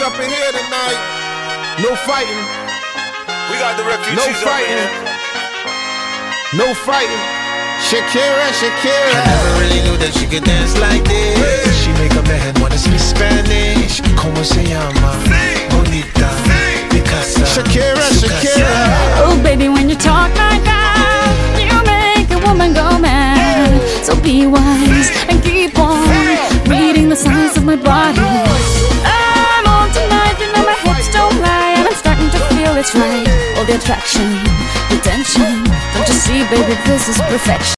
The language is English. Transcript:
refugees up in here tonight. No fighting. We got the refugees. No fighting. No fighting. Shakira, Shakira. I never really knew that she could dance like this. She make a man wanna speak Spanish. Como se llama? Bonita, Picasa. Shakira, Shakira. Oh baby, when you talk like that, you make a woman go mad. So be wise and keep on reading the signs of my body. I'm on tonight, you know my hips don't lie, and I'm starting to feel it's right. All the attraction, the tension, don't you see baby, this is perfection.